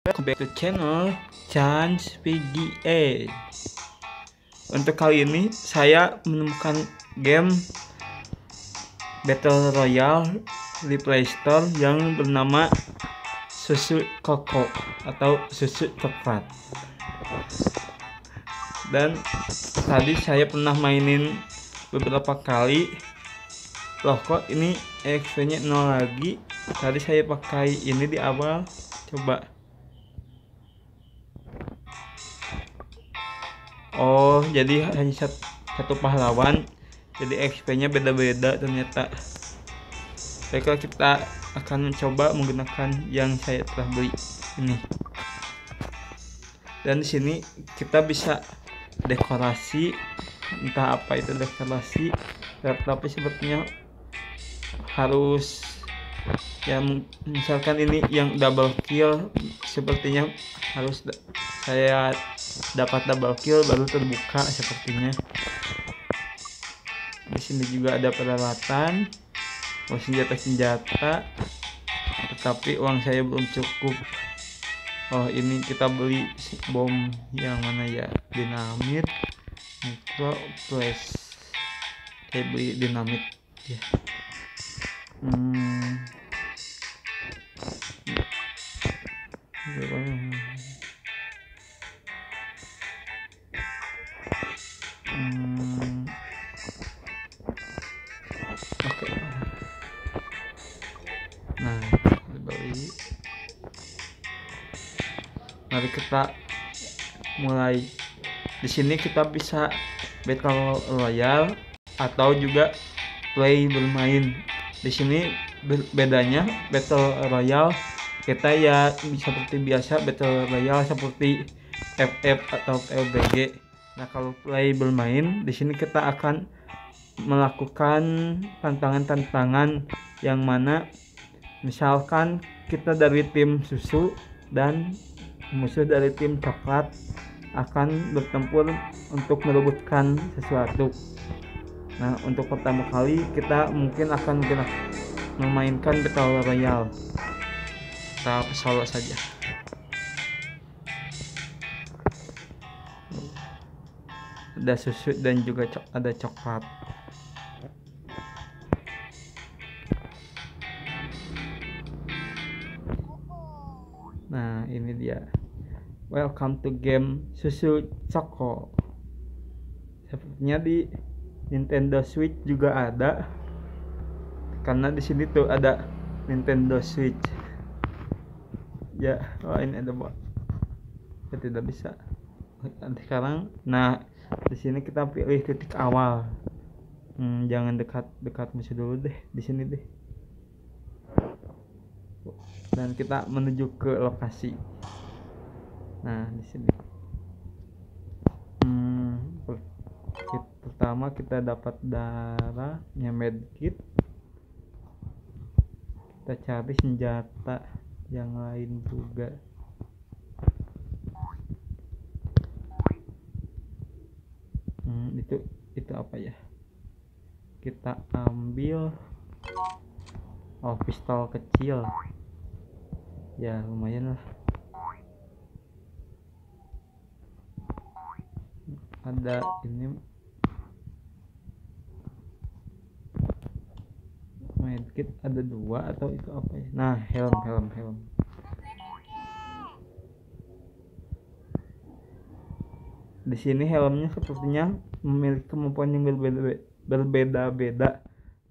Welcome back to channel Chance VGA. Untuk kali ini saya menemukan game Battle Royale di Play Store yang bernama Susu Koko atau Susu Coklat. Dan tadi saya pernah mainin beberapa kali. Loh, kok ini EXP-nya 0 lagi. Tadi saya pakai ini di awal. Coba. Oh, jadi hanya satu pahlawan. Jadi XP-nya beda-beda ternyata. Baiklah, kita akan mencoba menggunakan yang saya telah beli ini. Dan di sini kita bisa dekorasi, entah apa itu dekorasi, tapi sepertinya harus yang misalkan ini yang double kill, sepertinya harus saya dapat double kill baru terbuka sepertinya. Di sini juga ada peralatan, senjata-senjata, tetapi uang saya belum cukup. Oh, ini kita beli bom yang mana ya? Dinamit, micro flash. Saya beli dinamit ya. Oke. Nah, dibeli. Mari kita mulai. Di sini kita bisa Battle Royale atau juga play bermain. Di sini bedanya Battle Royale kita ya seperti biasa Battle Royale seperti FF atau PUBG. Nah, kalau play bermain di sini kita akan melakukan tantangan-tantangan yang mana misalkan kita dari tim susu dan musuh dari tim coklat akan bertempur untuk merebutkan sesuatu. Nah, untuk pertama kali kita mungkin akan memainkan Battle Royale. Kita solo saja. Ada susu dan juga ada coklat. Nah, ini dia. Welcome to game Susu Choco. Sepertinya di Nintendo Switch juga ada. Karena di sini tuh ada Nintendo Switch. Ya, oh ini ada bot. Ya, tidak bisa. Sekarang, nah di sini kita pilih titik awal. Jangan dekat musuh dulu deh, di sini deh. Dan kita menuju ke lokasi. Nah, di sini. Pertama kita dapat darahnya, medkit. Kita cari senjata yang lain juga. Itu apa ya? Kita ambil pistol kecil. Ya, lumayan lah. Ada ini medkit, ada 2 atau itu apa ya? Nah, helm. Di sini helmnya sepertinya memiliki kemampuan yang berbeda-beda.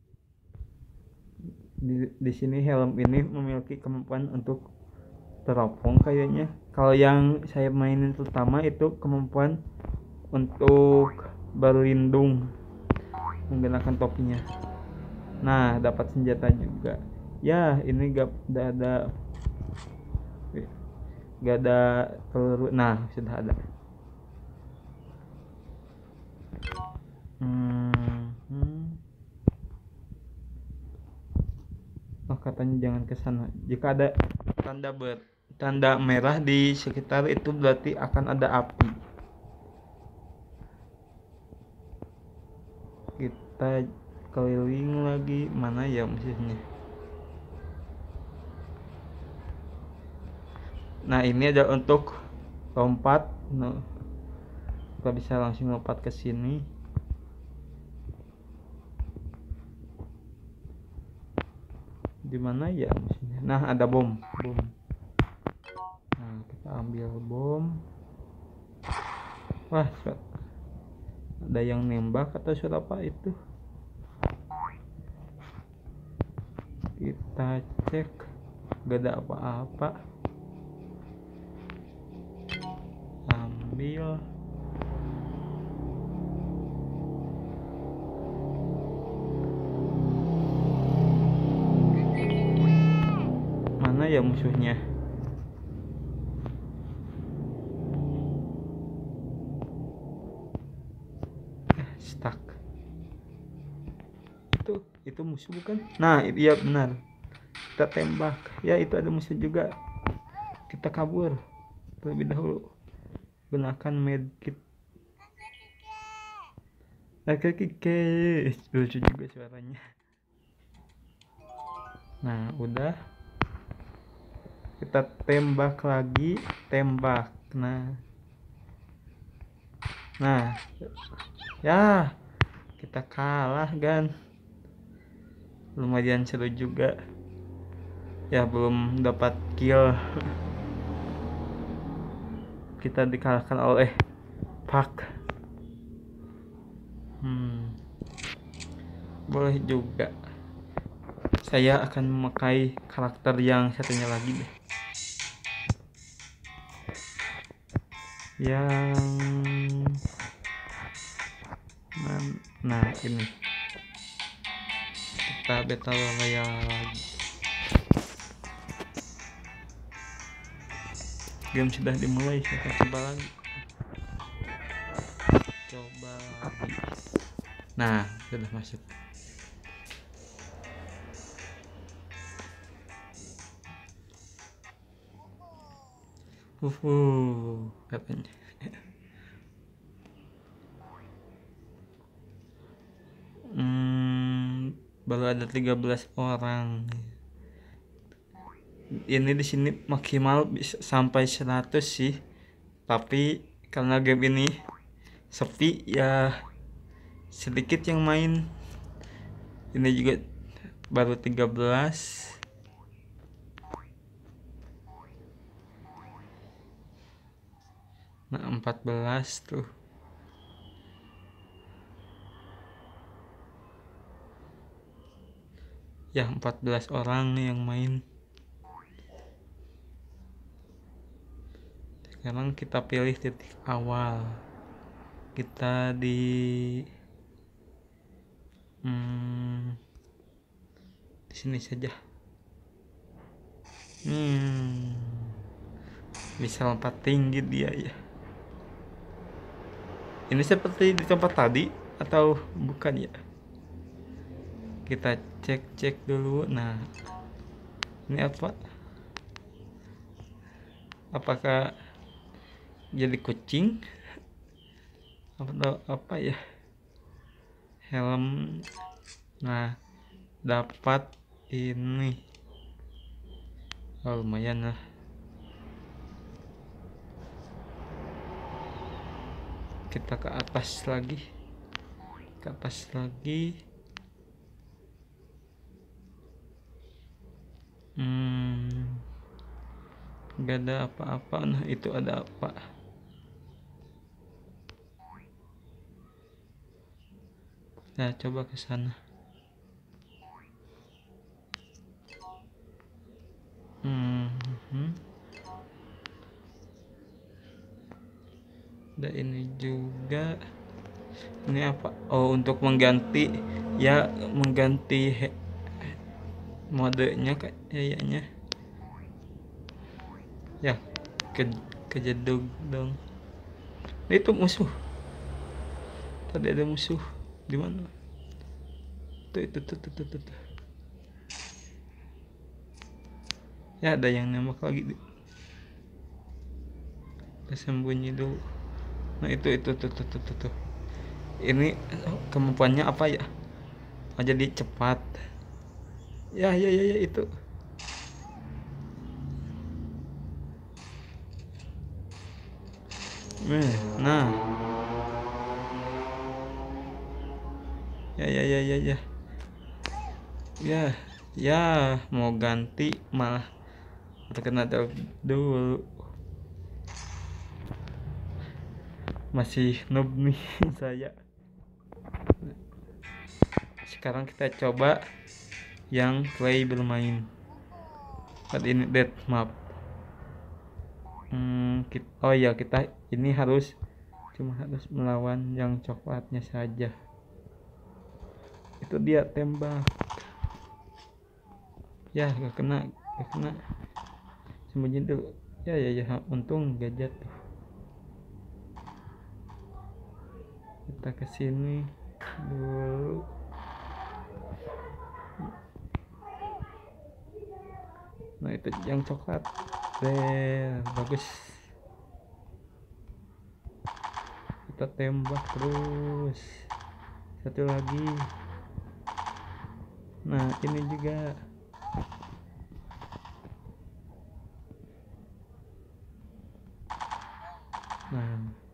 Di sini helm ini memiliki kemampuan untuk teropong kayaknya. Kalau yang saya mainin pertama itu kemampuan untuk berlindung menggunakan topinya. Nah, dapat senjata juga. Ya, ini gak ada peluru. Nah, sudah ada. Oh, katanya jangan ke sana. Jika ada tanda merah di sekitar itu berarti akan ada api. Kita keliling lagi, mana ya musuhnya? Nah ini ada untuk lompat. Nah, kita bisa langsung lompat ke sini. Di mana ya musuhnya? Nah ada bom. Nah kita ambil bom. Wah, ada yang nembak atau suara apa itu? Kita cek, gak ada apa-apa. Ambil. Mana ya musuhnya? Stuck. Itu musuh bukan? Nah iya benar, kita tembak ya, itu ada musuh juga. Kita kabur terlebih dahulu, gunakan medkit. Oke, lucu juga suaranya. Nah udah, kita tembak lagi, tembak. Nah ya, kita kalah kan. Lumayan seru juga ya, belum dapat kill. Kita dikalahkan oleh Pak. Boleh juga. Saya akan memakai karakter yang satunya lagi deh, yang nah ini. Kita battle royale lagi. Game sudah dimulai, saya coba lagi. Nah sudah masuk. Katanya. Baru ada 13 orang. Ini di sini maksimal bisa sampai 100 sih. Tapi karena game ini sepi ya, sedikit yang main. Ini juga baru 13. Nah 14 tuh. Ya 14 orang yang main. Sekarang kita pilih titik awal. Kita di sini saja. Bisa lompat tinggi dia ya. Ini seperti di tempat tadi atau bukan ya? Kita cek dulu. Nah ini apa? Apakah jadi kucing atau apa ya? Helm. Nah dapat ini. Lumayan lah. Kita ke atas lagi. Gak ada apa-apa. Nah itu ada apa? Nah coba ke sana. Ada ini juga. Ini apa? Oh untuk mengganti modenya kayaknya. Ya kejedug dong. Nah, itu musuh. Tadi ada musuh. Di mana? Tuh. Ya ada yang nembak lagi. Kita sembunyi dulu. Nah itu tuh. Ini kemampuannya apa ya? Jadi cepat. Ya itu. Nah, ya ya ya ya ya ya ya, mau ganti malah terkena dulu. Masih noob nih saya. Sekarang kita coba yang play bermain. Ini dead map. Oh ya, kita ini harus melawan yang coklatnya saja. Itu dia, tembak. Ya, gak kena. Sembunyi dulu. Ya, untung gak jatuh. Kita kesini dulu. Nah, itu yang coklat. Bagus. Kita tembak terus. Satu lagi. Nah, ini juga. Nah,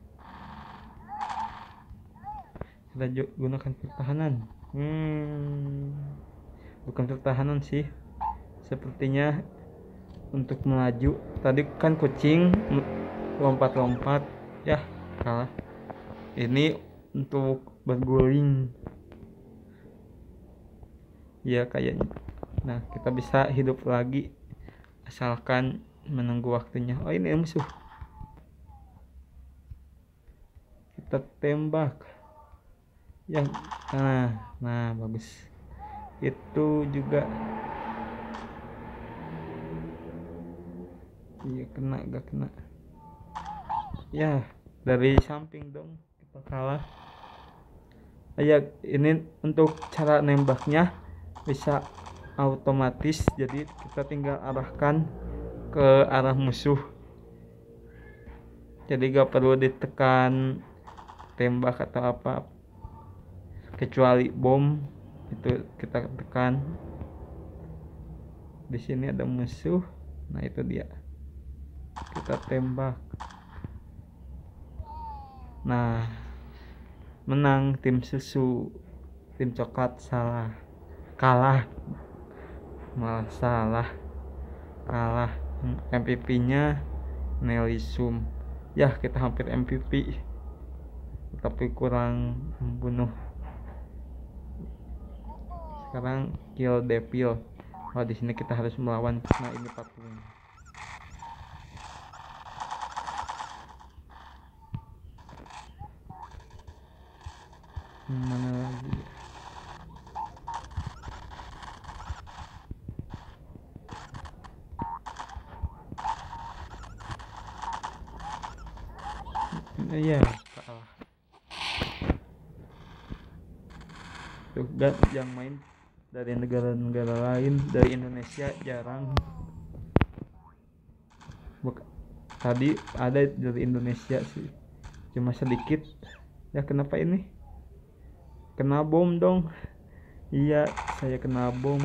kita gunakan pertahanan. Bukan pertahanan sih, sepertinya untuk melaju. Tadi kan kucing lompat-lompat, ya kalah. Ini untuk berguling, ya kayaknya. Nah, kita bisa hidup lagi asalkan menunggu waktunya. Oh, ini musuh. Kita tembak. Yang nah bagus. Itu juga. Iya, gak kena. Ya, dari samping dong kita kalah. Ya, ini untuk cara nembaknya bisa otomatis, jadi kita tinggal arahkan ke arah musuh. Jadi gak perlu ditekan tembak atau apa, kecuali bom itu kita tekan. Di sini ada musuh. Nah, itu dia. Kita tembak. Nah, menang tim susu. Tim coklat kalah. MVP-nya Nelisum. Ya, kita hampir MVP, tapi kurang membunuh. Sekarang kill Devil. Di sini kita harus melawan. Nah, ini patung. Mana lagi? Iya, kalah. Tuh, yang main dari negara-negara lain, dari Indonesia jarang. Tadi ada dari Indonesia sih, cuma sedikit. Ya, kenapa ini? Kena bom dong. Iya, saya kena bom.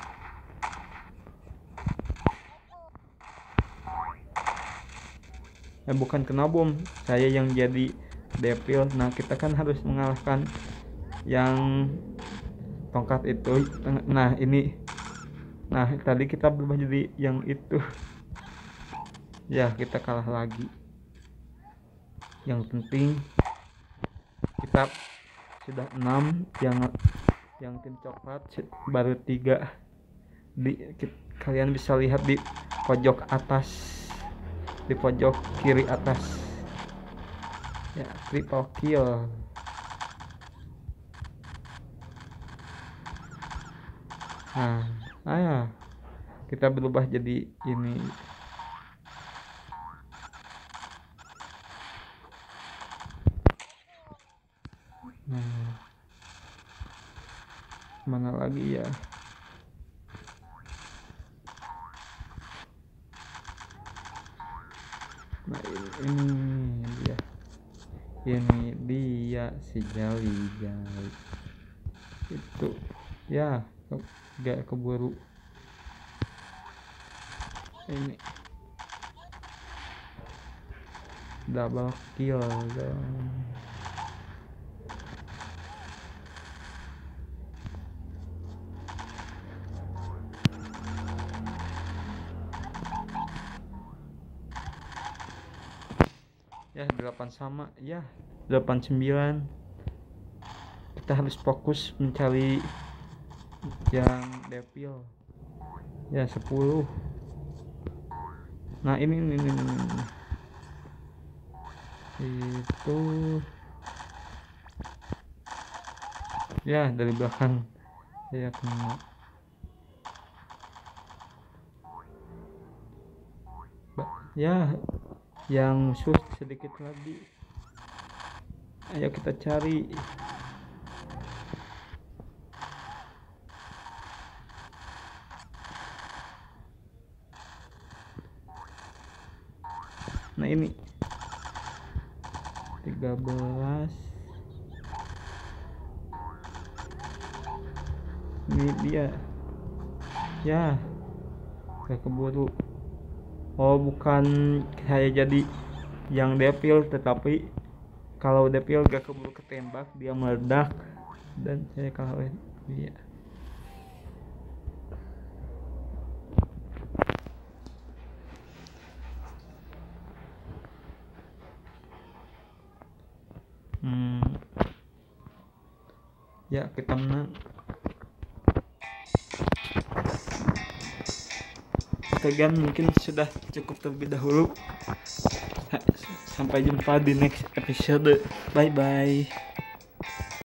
Bukan kena bom, saya yang jadi devil. Nah, kita kan harus mengalahkan yang tongkat itu. Nah, ini. Nah, tadi kita berubah jadi yang itu. Ya, kita kalah lagi. Yang penting kita sudah 6, yang tim coklat baru 3. Kalian bisa lihat di pojok atas, di pojok kiri atas. Ya, triple kill. Nah, kita berubah jadi ini. Nah, mana lagi ya? Nah, ini dia si jali itu. Ya, gak keburu. Ini double kill dong. Ya 8 sama ya 89. Kita harus fokus mencari yang devil ya 10. Nah ini itu ya dari belakang ya kena. Ya yang musuh sedikit lagi, ayo kita cari. Nah ini 13. Ini dia ya gak keburu. Oh bukan saya jadi yang devil, tetapi kalau devil gak keburu ketembak dia meledak dan saya kalah dia. Ya kita menang. Sekian mungkin sudah cukup terlebih dahulu. Sampai jumpa di next episode. Bye bye.